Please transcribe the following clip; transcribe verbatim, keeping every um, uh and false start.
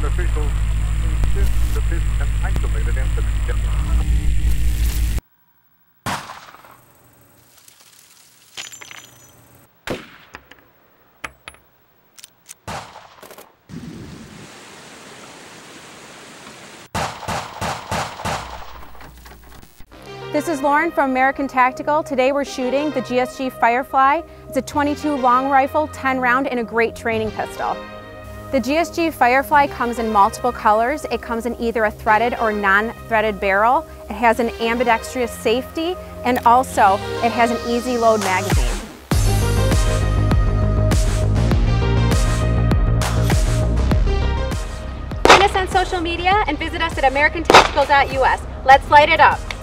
officials insist that this an isolated incident. This is Lauren from American Tactical. Today we're shooting the G S G FireFly. It's a twenty-two long rifle, ten round, and a great training pistol. The G S G FireFly comes in multiple colors. It comes in either a threaded or non-threaded barrel. It has an ambidextrous safety, and also it has an easy load magazine. Find us on social media and visit us at american tactical dot U S. Let's light it up.